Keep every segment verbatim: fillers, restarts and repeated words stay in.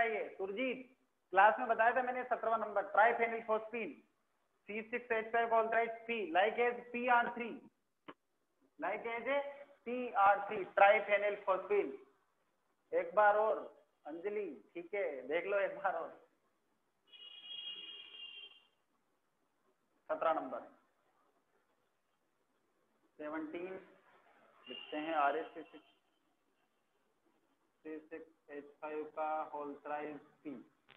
है ये सुरजीत, क्लास में बताया था मैंने सत्रहवां number, triphenylphosphine C six H five whole thrice P like as P R three, like as P R three triphenylphosphine. एक बार और अंजलि, ठीक है देख लो एक बार और, सत्रह नंबर सेवनटीन लिखते हैं R S C six H five का होल्ट्राइज पी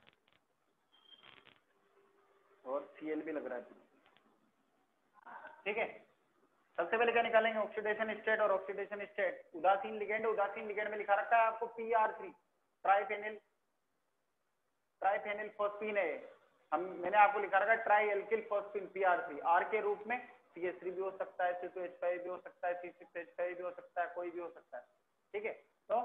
और सी एल भी लग रहा है, ठीक है। सबसे पहले क्या निकालेंगे, ऑक्सीडेशन स्टेट और ऑक्सीडेशन स्टेट। उदासीन लिगेंड, उदासीन लिगेंड में लिखा रखा है आपको P R three triphenyl triphenylphosphine है, हम मैंने आपको लिखा रखा है tri alkyl phosphine P R three, R के रूप में सी एच थ्री भी हो सकता है, सी टू एच फाइव भी हो सकता है, सी सिक्स एच फाइव भी हो सकता है, कोई भी हो सकता है, ठीक है। तो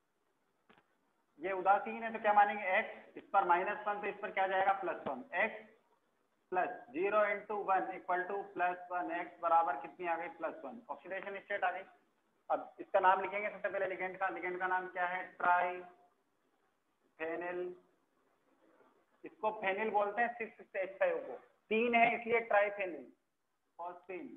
ये उदासीन है तो क्या मानेंगे एक्स, इस पर माइनस वन तो इस पर क्या जाएगा plus one, X plus zero into one equal to plus one, X बराबर कितनी आ गई प्लस वन, ऑक्सीडेशन स्टेट आ गई। अब इसका नाम लिखेंगे सबसे पहले लिगेंड का, लिगेंड का नाम क्या है ट्राई फेनिल, इसको फेनिल बोलते हैं सिक्स सिक्स एच फाइव को, तीन है इसलिए ट्राइफेनिल फॉस्फीन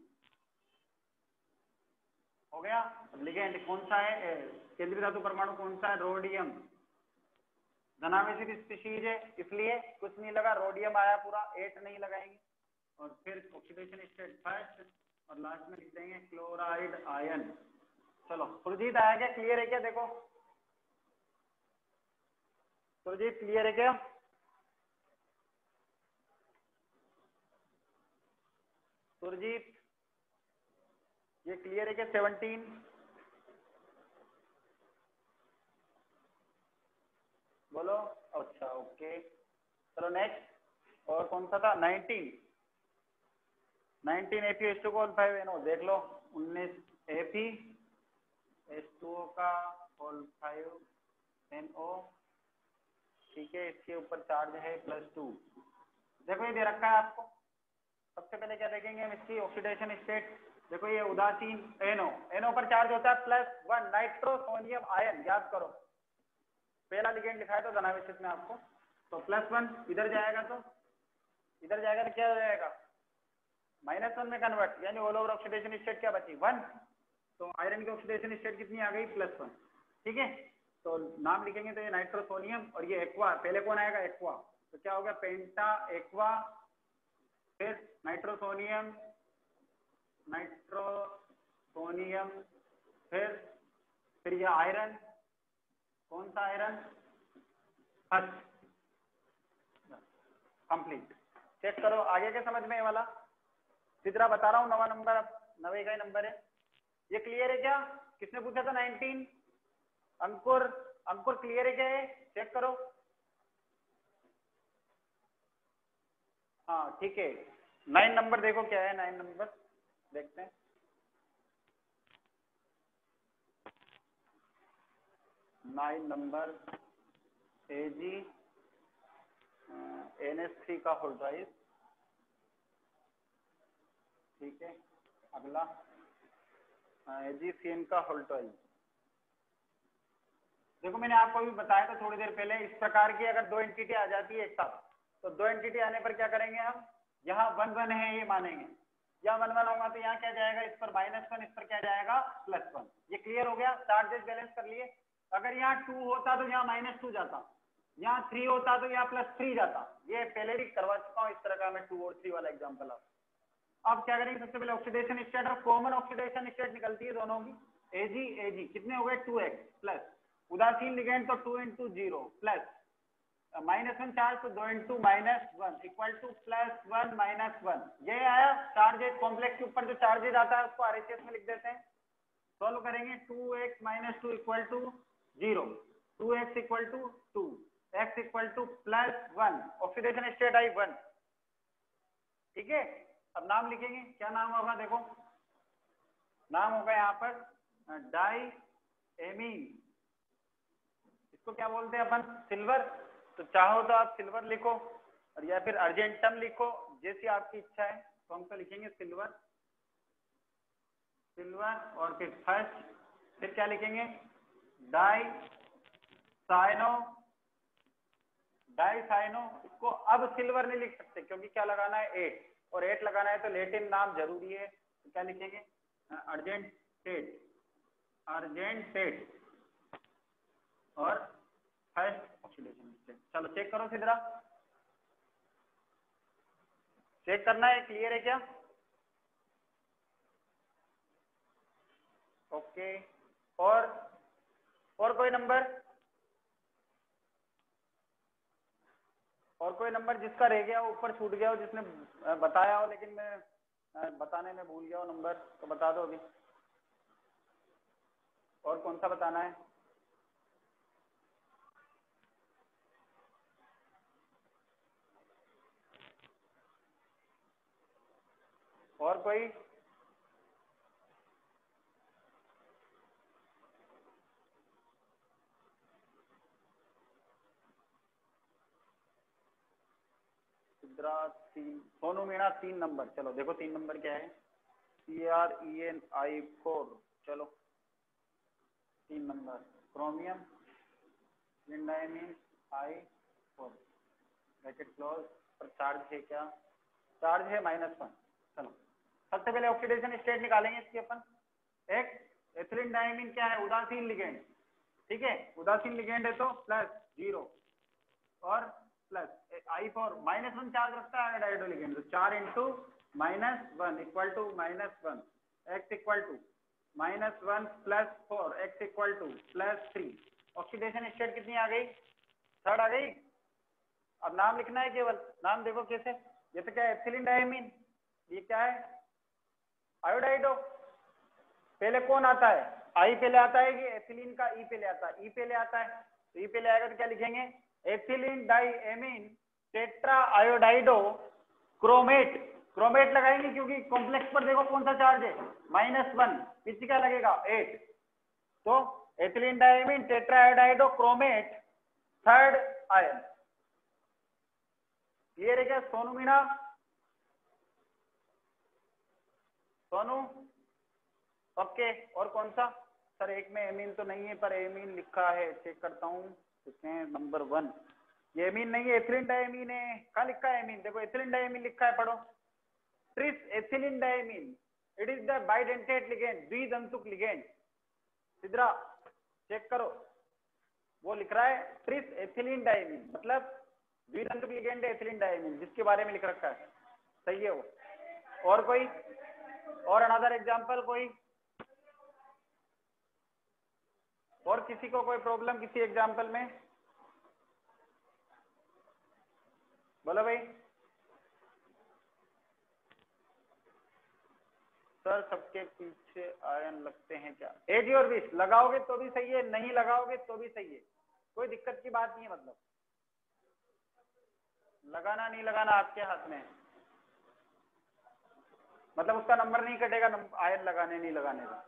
हो गया। लिगेंड कौन सा है, केंद्रीय धातु परमाणु कौन सा है, रोडियम, धनावेशित स्पीशीज है इसलिए कुछ नहीं लगा, रोडियम आया पूरा, एट नहीं लगाएंगे, और फिर ऑक्सीडेशन स्टेट फर्स्ट और लास्ट में लिख देंगे क्लोराइड आयन। चलो सुरजीत आया क्या, क्लियर है क्या, देखो सुरजीत क्लियर है क्या, सुरजीत ये क्लियर है क्या सेवनटीन, बोलो, अच्छा ओके। चलो नेक्स्ट, और कौन सा था nineteen, nineteen A P H two whole five N O, देख लो उन्नीस A P H two O का होल फाइव एन ओ, ठीक है, इसके ऊपर चार्ज है प्लस टू, देखो ये दे रखा है आपको। सबसे पहले क्या देखेंगे हम इसकी ऑक्सीडेशन स्टेट, देखो ये उदासीन एनओ, एनओ पर चार्ज होता है प्लस वन, नाइट्रोसोनियम आयन, याद करो पहला लिगेंड लिखा है तो धनावेशित में आपको, तो प्लस वन इधर जाएगा तो इधर जाएगा तो क्या हो जाएगा माइनस वन में कन्वर्ट, यानी ऑल ओवर ऑक्सीडेशन स्टेट क्या बची वन, तो आयरन की ऑक्सीडेशन स्टेट कितनी आ गई प्लस वन, ठीक है। तो नाम लिखेंगे तो ये नाइट्रोसोनियम और ये एक्वा, पहले कौन आएगा एक्वा, तो क्या हो गया पेंटा एक्वा, फिर नाइट्रोसोनियम नाइट्रोसोनियम फिर फिर ये आयरन, कौन सा आयरन फर्स्ट, कंप्लीट। चेक करो आगे के समझ में ये वाला, सीधा बता रहा हूँ, नवा नंबर, अब नवे का ही नंबर है, ये क्लियर है क्या, किसने पूछा था नाइनटीन, अंकुर, अंकुर क्लियर है क्या ये, चेक करो, हाँ ठीक है। नाइन नंबर देखो क्या है, नाइन नंबर देखते हैं, nine number A G N S three का होल्ड्राइज, ठीक है, अगला ए जी सी एन का होल्ड्राइज। देखो मैंने आपको अभी बताया था थोड़ी देर पहले, इस प्रकार की अगर दो एंटिटी आ जाती है एक साथ, तो दो एंटिटी आने पर क्या करेंगे हम, यहाँ वन वन है ये मानेंगे, यहाँ वन वन होगा तो यहाँ क्या जाएगा, इस पर माइनस वन, इस पर क्या जाएगा प्लस वन, ये क्लियर हो गया, चार्जेस बैलेंस कर लिए। अगर यहाँ टू होता तो यहाँ माइनस टू जाता, यहाँ थ्री होता तो यहाँ प्लस थ्री जाता, ये पहले भी करवा चुका हूँ इस तरह का मैं टू और थ्री वाला एग्जाम्पल। अब क्या करेंगे, सबसे पहले ऑक्सीडेशन स्टेट और कॉमन ऑक्सीडेशन स्टेट निकलती है दोनों की, एजी एजी कितने हो गए टू एक्स प्लस, उदासीन लिगेंड तो two into zero plus minus one charge तो दो इंटू minus one equal to plus one minus one, ये आया चार्जेस कॉम्प्लेक्स के ऊपर जो चार्जेस आता है उसको आरएचएस में लिख देते हैं। सॉल्व करेंगे two x minus two equal to zero, two x equal to two, x equal to plus one, oxidation state I one, ठीक है। अब नाम लिखेंगे, क्या नाम होगा, देखो नाम होगा यहाँ पर डाई एमीन, इसको क्या बोलते हैं अपन सिल्वर, तो चाहो तो आप सिल्वर लिखो और या फिर अर्जेंटम लिखो, जैसी आपकी इच्छा है, तो हम तो लिखेंगे सिल्वर, सिल्वर और फिर फर्स्ट, फिर क्या लिखेंगे डाई साइनो डाइसाइनो, इसको अब सिल्वर नहीं लिख सकते क्योंकि क्या लगाना है, एट, और एट लगाना है तो लेटिन नाम जरूरी है, तो क्या लिखेंगे, अर्जेंटेट, अर्जेंटेट और फर्स्ट ऑक्सीडेशन स्टेट। चलो चेक करो सिद्रा, चेक करना है, क्लियर है क्या? ओके, और और कोई नंबर, और कोई नंबर जिसका रह गया हो, ऊपर छूट गया हो, जिसने बताया हो लेकिन मैं बताने में भूल गया हो नंबर, तो बता दो अभी। और कौन सा बताना है? और कोई? तीन, सोनू मीणा तीन नंबर। चलो देखो तीन नंबर क्या है, C R E N I four. चलो तीन नंबर क्रोमियम लिंडाइमिन आई फोर, ब्रैकेट क्लोज, पर चार्ज है क्या, चार्ज है माइनस वन। चलो सबसे पहले ऑक्सीडेशन स्टेट निकालेंगे इसकी अपन। एक एथिलीन डायमीन क्या है, उदासीन लिगेंड, ठीक है, उदासीन लिगेंड है तो प्लस जीरो और plus I four, minus one charge रखता है आयोडाइडो लिगेंड, तो चार into minus one equal to minus one, X equal to minus one plus four, X equal to plus three. Oxidation state कितनी आ गई, third आ गई। अब नाम लिखना है केवल, नाम देखो कैसे, ये तो क्या है एथिलीन डायमीन, ये क्या है आयोडाइडो। पहले कौन आता है, आई पहले आता है कि एथिलीन का ई पहले आता है, ई पहले आता है, तो ई पहले आएगा तो क्या लिखेंगे, ethylene diamine tetra iodido chromate. Chromate लगाएंगे क्योंकि कॉम्प्लेक्स पर देखो कौन सा चार्ज है, माइनस वन, पीछे क्या लगेगा एट, तो ethylene diamine tetra iodido chromate third ion. Clear है क्या सोनू मीणा, सोनू? ओके, और कौन सा सर, एक में एमीन तो नहीं है पर एमीन लिखा है, चेक करता हूँ इसमें नंबर वन, ये एमीन नहीं है, एथिलीन डायमीन है। कहाँ लिखा है एमीन, देखो एथिलीन डायमीन लिखा है, पढ़ो, tris ethylene diamine, it is the bidentate ligand, द्विदंतुक लिगेंड। सिद्रा चेक करो, वो लिख रहा है ट्रिस एथिलीन डायमीन, मतलब द्विदंतुक लिगेंड है एथिलीन डायमीन, जिसके बारे में लिख रखा है, सही है वो। और कोई, और अनदर एग्जांपल कोई, और किसी को कोई प्रॉब्लम किसी एग्जांपल में, बोलो भाई। सर सबके पीछे आयन लगते हैं क्या, एज और विश लगाओगे तो भी सही है, नहीं लगाओगे तो भी सही है, कोई दिक्कत की बात नहीं है, मतलब लगाना नहीं लगाना आपके हाथ में है, मतलब उसका नंबर नहीं कटेगा आयन लगाने नहीं लगाने का।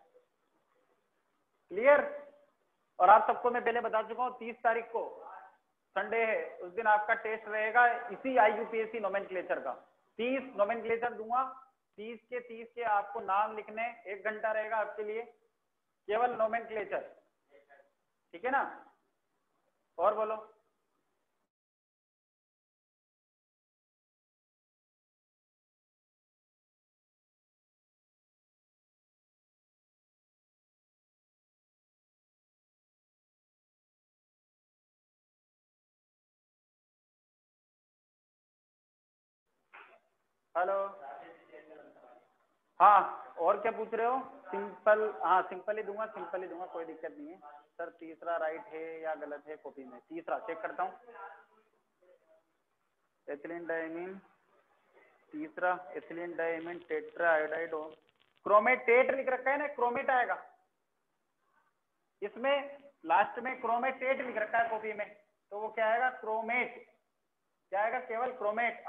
क्लियर? और आप सबको मैं पहले बता चुका हूँ, तीस तारीख को संडे है, उस दिन आपका टेस्ट रहेगा इसी I U P S C nomenclature का। तीस नोमेनक्लेचर दूंगा, तीस के तीस के आपको नाम लिखने, एक घंटा रहेगा आपके लिए केवल नोमेनक्लेचर, ठीक है ना? और बोलो। हेलो, हाँ और क्या पूछ रहे हो? सिंपल, हाँ सिंपल ही दूंगा, सिंपल ही दूंगा, कोई दिक्कत नहीं है। सर तीसरा राइट है या गलत है कॉपी में, तीसरा चेक करता हूँ, एथिलीन डायमीन, तीसरा ethylene diamine tetra iodido chromatate लिख रखा है ना, क्रोमेट आएगा इसमें, लास्ट में क्रोमेटेट लिख रखा है कॉपी में, तो वो क्या आएगा, क्रोमेट, क्या आएगा, केवल क्रोमेट।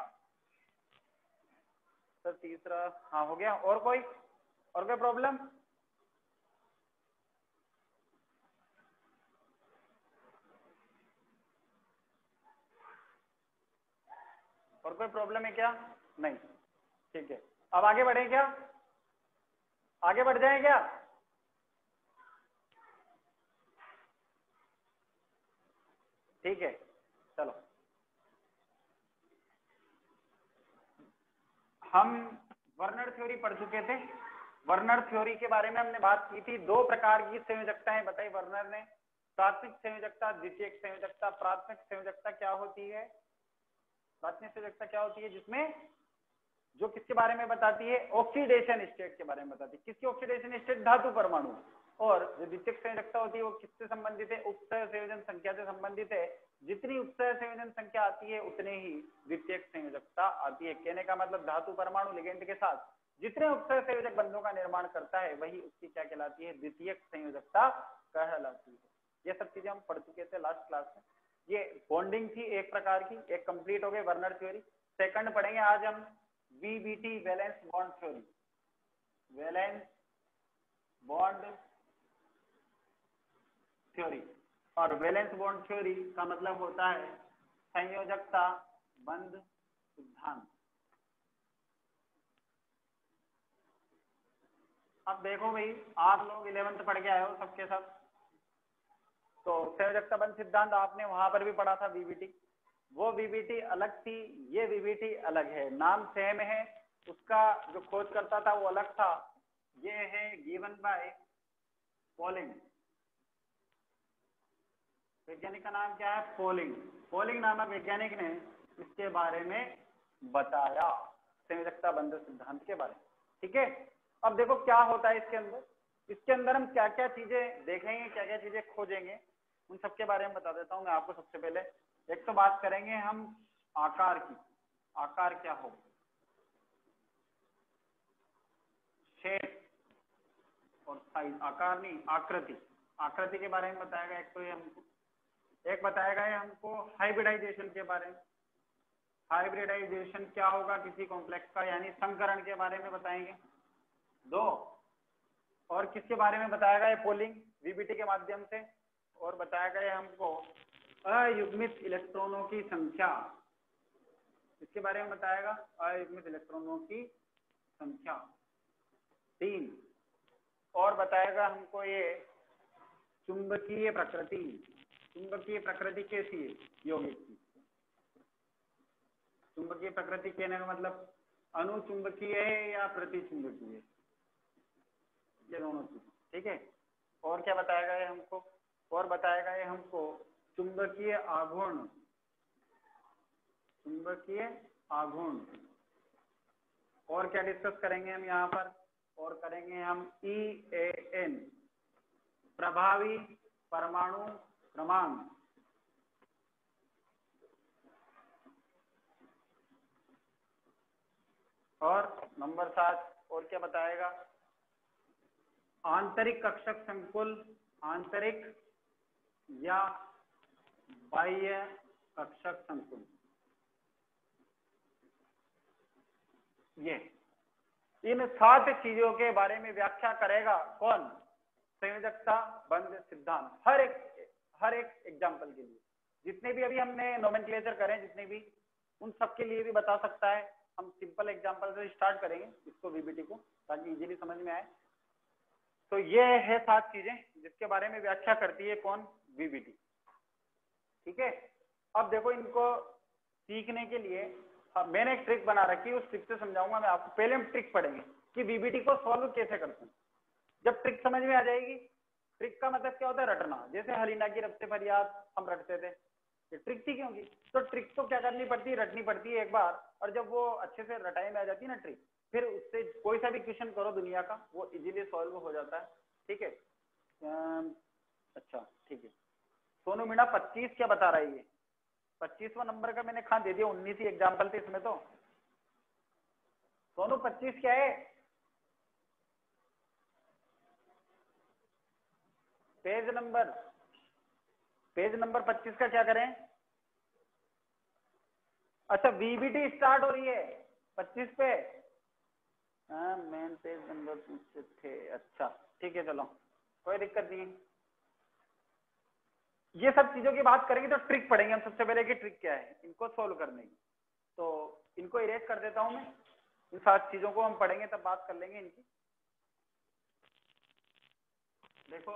सर तीसरा, हाँ हो गया। और कोई, और कोई प्रॉब्लम? और कोई प्रॉब्लम है क्या? नहीं, ठीक है। अब आगे बढ़े क्या, आगे बढ़ जाए क्या? ठीक है, चलो हम वर्नर थ्योरी पढ़ चुके थे। वर्नर थ्योरी के बारे में हमने बात की थी। दो प्रकार की संयोजकताएं बताई वर्नर ने, प्राथमिक संयोजकता, द्वितीयक संयोजकता। प्राथमिक संयोजकता क्या होती है? प्राथमिक संयोजकता क्या होती है? जिसमें जो किसके बारे में बताती है? ऑक्सीडेशन स्टेट के बारे में बताती है। किसकी ऑक्सीडेशन स्टेट? धातु परमाणु। और जो द्वितीयक संयोजकता होती है वो किससे संबंधित है? उपसह संयोजन संख्या से संबंधित है। जितनी उपसह संयोजन संख्या आती है उतने ही द्वितीयक संयोजकता आती है। कहने का मतलब धातु परमाणु लिगेंड के साथ जितने उपसह संयोजक बंधों का निर्माण करता है वही उसकी क्या कहलाती है? द्वितीयक संयोजकता कहलाती है। ये सब चीजें हम पढ़ चुके थे लास्ट क्लास में। ये बॉन्डिंग थी एक प्रकार की, एक कंप्लीट हो गई वर्नर थ्योरी। सेकंड पढ़ेंगे आज हम VBT, valence bond theory. Valence bond theory. और वैलेंस बॉन्ड थ्योरी का मतलब होता है संयोजकता बंध सिद्धांत। अब देखो भाई, आप लोग इलेवेंथ पढ़ के आए हो सबके सब, तो संयोजकता बंध सिद्धांत आपने वहां पर भी पढ़ा था वीबीटी। वो वीबीटी अलग थी, ये वीबीटी अलग है। नाम सेम है, उसका जो खोज करता था वो अलग था। ये है गिवन बाय पॉलिंग। वैज्ञानिक का नाम क्या है? पॉलिंग। पॉलिंग नामक वैज्ञानिक ने इसके बारे में बताया, संयोजकता बंध सिद्धांत के बारे में। ठीक है, अब देखो क्या होता है इसके अंदर। इसके अंदर हम क्या क्या चीजें देखेंगे, क्या क्या चीजें खोजेंगे, उन सबके बारे में बता देता हूं मैं आपको। सबसे पहले एक तो बात करेंगे हम आकार की। आकार क्या हो? शेप और साइज। आकार नहीं, आकृति। आकृति के बारे में बताएगा एक तो ये हमको। एक बताएगा ये हमको हाइब्रिडाइजेशन के बारे में। हाइब्रिडाइजेशन क्या होगा किसी कॉम्प्लेक्स का, यानी संकरण के बारे में बताएंगे। दो, और किसके बारे में बताएगा? ये पोलिंग वीबीटी के माध्यम से। और बताएगा ये हमको अयुग्मित इलेक्ट्रॉनों की संख्या। इसके बारे में बताएगा अयुग्मित इलेक्ट्रॉनों की संख्या। तीन, और बताएगा हमको ये चुंबकीय प्रकृति। चुंबकीय प्रकृति कैसी है यौगिक की? चुंबकीय प्रकृति कहने का मतलब अनुचुंबकीय है या प्रतिचुंबकीय है, ये दोनों चीज। ठीक है, और क्या बताएगा ये हमको? और बताएगा ये हमको चुंबकीय आघूर्ण। चुंबकीय आघूर्ण। और क्या डिस्कस करेंगे हम यहाँ पर? और करेंगे हम ई ए एन, प्रभावी परमाणु क्रमांक। और नंबर सात, और क्या बताएगा? आंतरिक कक्षक संकुल, आंतरिक या बाह्य कक्षक संकुल। ये इन सात चीजों के बारे में व्याख्या करेगा कौन? संयोजकता बंध सिद्धांत। हर एक हर एक एग्जाम्पल के लिए, जितने भी अभी हमने नोमेनक्लेचर करें, जितने भी, उन सब के लिए भी बता सकता है। हम सिंपल एग्जाम्पल से स्टार्ट करेंगे इसको, वीबीटी को, ताकि इजीली समझ में आए। तो ये है सात चीजें जिसके बारे में व्याख्या करती है कौन? वीबीटी। ठीक है, अब देखो इनको सीखने के लिए अब मैंने एक ट्रिक बना रखी है, उस ट्रिक से समझाऊंगा मैं आपको। पहले हम ट्रिक पढ़ेंगे कि वीबीटी को सॉल्व कैसे करते हैं। जब ट्रिक समझ में आ जाएगी, ट्रिक का मतलब क्या होता है? रटना। जैसे हलीना की रब से फरियाद हम रटते थे, ये ट्रिक थी क्योंकि। तो ट्रिक तो क्या करनी पड़ती है? रटनी पड़ती है एक बार, और जब वो अच्छे से रटाई में आ जाती है ना ट्रिक, फिर उससे कोई सा भी क्वेश्चन करो दुनिया का, वो इजीली सॉल्व हो जाता है। ठीक है, अच्छा ठीक है। सोनू मीणा पच्चीस क्या बता रही है? पच्चीसवां नंबर का मैंने कहाँ दे दिया, उन्नीस ही एग्जाम्पल थे इसमें तो। सोनू पच्चीस क्या है? पेज नंबर पेज नंबर पच्चीस का क्या करें? अच्छा, वीबीटी स्टार्ट हो रही है पच्चीस पे। हाँ, मेन पेज नंबर पीछे थे। अच्छा ठीक है, चलो कोई दिक्कत नहीं है। ये सब चीजों की बात करेंगे तो ट्रिक पढ़ेंगे हम सबसे पहले कि ट्रिक क्या है इनको सोल्व करने की। तो इनको इरेज कर देता हूं मैं, इन सात चीजों को हम पढ़ेंगे तब बात कर लेंगे इनकी। देखो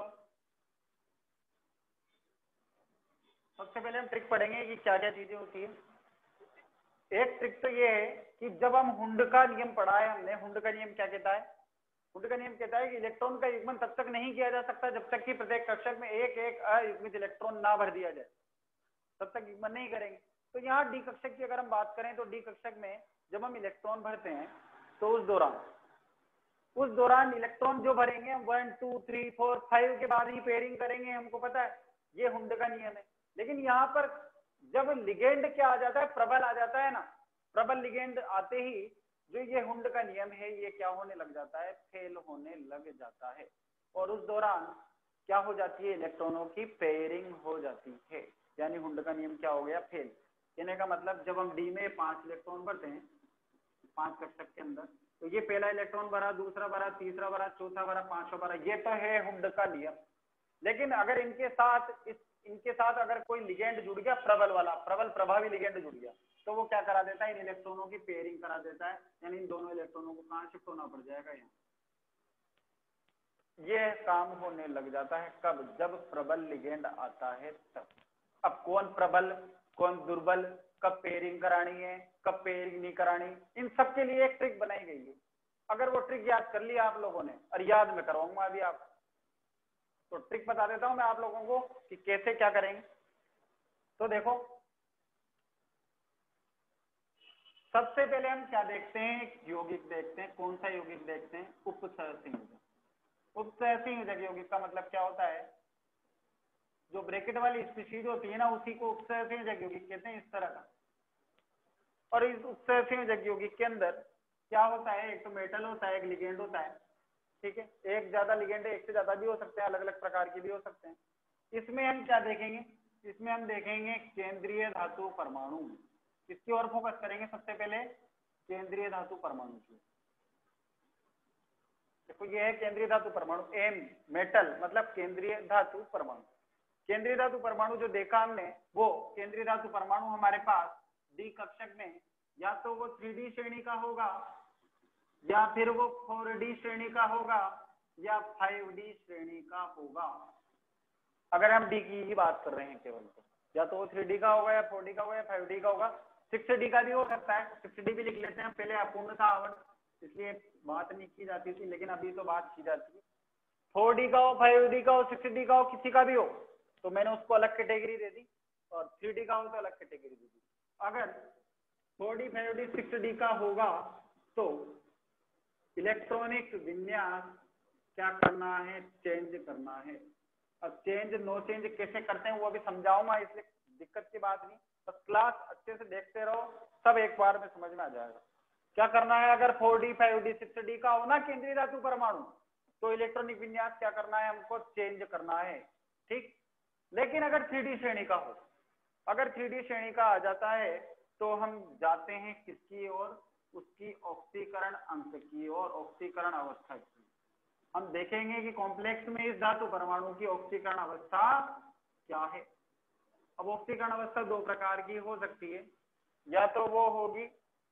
सबसे पहले हम ट्रिक पढ़ेंगे कि क्या क्या चीजें होती है। एक ट्रिक तो ये है कि जब हम हुंड का नियम पढ़ा है हमने, हुंड का नियम क्या कहता है? हुंड का नियम कहता है कि इलेक्ट्रॉन का युग्मन तब तक नहीं किया जा सकता जब तक कि प्रत्येक कक्षक में एक एक अयुग्मित इलेक्ट्रॉन ना भर दिया जाए, तब तक युग्मन नहीं करेंगे। तो यहाँ डी कक्षक की अगर हम बात करें तो डी कक्षक में जब हम इलेक्ट्रॉन भरते हैं तो उस दौरान उस दौरान इलेक्ट्रॉन जो भरेंगे हम one two three four five के बाद ही पेयरिंग करेंगे, हमको पता है ये हुंड का नियम है। लेकिन यहाँ पर जब लिगेंड क्या आ जाता है, प्रबल आ जाता है ना, प्रबल लिगेंड आते ही जो ये हुंड का नियम है ये क्या होने लग जाता है, फेल होने लग जाता है। और उस दौरान क्या हो जाती है, इलेक्ट्रॉनों की पेयरिंग हो जाती है, यानी हुंड का नियम क्या हो गया, फेल। कहने का मतलब जब हम डी में पांच इलेक्ट्रॉन भरते हैं पांच कक्षक के अंदर, तो ये पहला इलेक्ट्रॉन भरा, दूसरा भरा, तीसरा भरा, चौथा भरा, पांचवा भरा, ये तो है हुंड का नियम। लेकिन अगर इनके साथ इस इनके साथ अगर कोई लिगेंड जुड़ गया, प्रबल वाला, प्रबल प्रभावी लिगेंड जुड़ गया, तो वो क्या करा देता है, इन इलेक्ट्रॉनों की पेयरिंग करा देता है, यानी इन दोनों इलेक्ट्रॉनों को कहां शिफ्ट होना पड़ जाएगा, यहाँ। ये काम होने लग जाता है कब, जब प्रबल लिगेंड आता है तब। अब कौन प्रबल कौन दुर्बल, कब पेयरिंग करानी है कब पेयरिंग नहीं करानी, इन सब के लिए एक ट्रिक बनाई गई है। अगर वो ट्रिक याद कर लिया आप लोगों ने, और याद में करवाऊंगा अभी आप, तो ट्रिक बता देता हूं मैं आप लोगों को कि कैसे क्या करेंगे। तो देखो सबसे पहले हम क्या देखते हैं, यौगिक देखते हैं। कौन सा यौगिक देखते हैं, उपसहसंयोजक। उपसहसंयोजक यौगिक का मतलब क्या होता है, जो ब्रैकेट वाली स्पीशीज होती है ना, उसी को उपसहसंयोजक यौगिक कहते हैं, इस तरह का। और इस उपसहसंयोजक यौगिक के अंदर क्या होता है, एक तो मेटल होता है, एक लिगेंड होता है, ठीक है। एक ज्यादा लिगेंड है, एक से ज्यादा भी हो सकते हैं, अलग अलग प्रकार के भी हो सकते हैं। इसमें हम क्या देखेंगे, इसमें हम देखेंगे केंद्रीय धातु परमाणु। किसकी ओर फोकस करेंगे, सबसे पहले केंद्रीय धातु परमाणु की। देखो ये है केंद्रीय धातु परमाणु, एम मेटल मतलब केंद्रीय धातु परमाणु। केंद्रीय धातु परमाणु जो देखा हमने, वो केंद्रीय धातु परमाणु हमारे पास डी कक्षक में या तो वो थ्री डी श्रेणी का होगा, या फिर वो फोर डी श्रेणी का होगा, या फाइव डी श्रेणी का होगा। अगर हम डी की ही बात कर रहे हैं केवल, तो या तो वो थ्री डी का होगा, या फोर डी का होगा, या फाइव डी का होगा, सिक्स डी का भी हो सकता है। सिक्स डी भी लिख लेते हैं, पहले अपूर्ण था आवरण, इसलिए बात नहीं की जाती थी, लेकिन अभी तो बात की जाती है। फोर डी का हो, फाइव डी का हो, सिक्स डी का हो, किसी का भी हो, तो मैंने उसको अलग कैटेगरी दे दी, और थ्री डी का हो तो अलग कैटेगरी दे दी। अगर four D, five D, six D का होगा तो इलेक्ट्रॉनिक विन्यास क्या करना है, चेंज करना है। अब चेंज नो चेंज कैसे करते हैं वो भी समझाऊंगा, इसलिए दिक्कत की बात नहीं, बस क्लास अच्छे से देखते रहो, सब एक बार में समझ में आ जाएगा। क्या करना है, अगर four D, five D, six D का हो ना केंद्रीय धातु परमाणु, तो इलेक्ट्रॉनिक विन्यास क्या करना है, हमको चेंज करना है, ठीक। लेकिन अगर थ्री डी श्रेणी का हो, अगर थ्री डी श्रेणी का आ जाता है तो हम जाते हैं किसकी ओर, उसकी ऑक्सीकरण अंक की ओर, ऑक्सीकरण अवस्था की। हम देखेंगे कि कॉम्प्लेक्स में इस धातु परमाणु की ऑक्सीकरण अवस्था क्या है। अब ऑक्सीकरण अवस्था दो प्रकार की हो सकती है, या तो वो होगी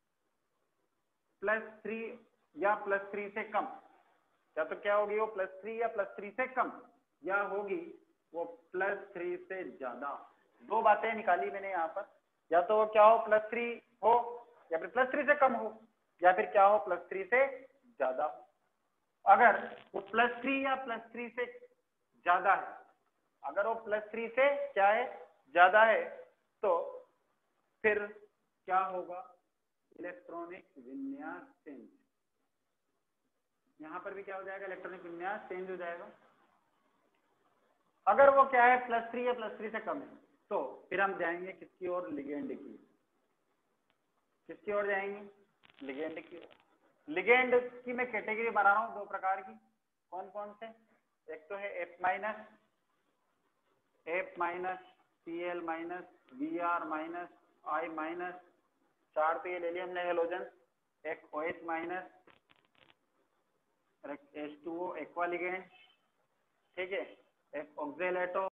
प्लस थ्री या प्लस थ्री से कम, या तो क्या होगी वो प्लस थ्री या प्लस थ्री से कम, या होगी वो प्लस थ्री से ज्यादा। दो बातें निकाली मैंने यहाँ पर, या तो वो क्या हो, प्लस थ्री हो, या फिर प्लस थ्री से कम हो, या फिर क्या हो, प्लस थ्री से ज्यादा हो। अगर वो प्लस थ्री या प्लस थ्री से ज्यादा है, अगर वो प्लस थ्री से क्या है, ज्यादा है, तो फिर क्या होगा, इलेक्ट्रॉनिक विन्यास चेंज। यहां पर भी क्या हो जाएगा, इलेक्ट्रॉनिक विन्यास चेंज हो जाएगा। अगर वो क्या है, प्लस थ्री या प्लस थ्री से कम है, तो फिर हम जाएंगे किसकी ओर, लिगेंड की। किसकी ओर जाएंगे, लिगेंड की ओर। लिगेंड की मैं कैटेगरी बना रहा हूं दो प्रकार की, कौन कौन से, एक तो है F minus, F minus, C L minus, B R minus, I minus, चार तो ये ले लिया हमने हेलोजन, एक O H minus, H two O aqua ligand, ठीक है, एक ऑक्जेलेटो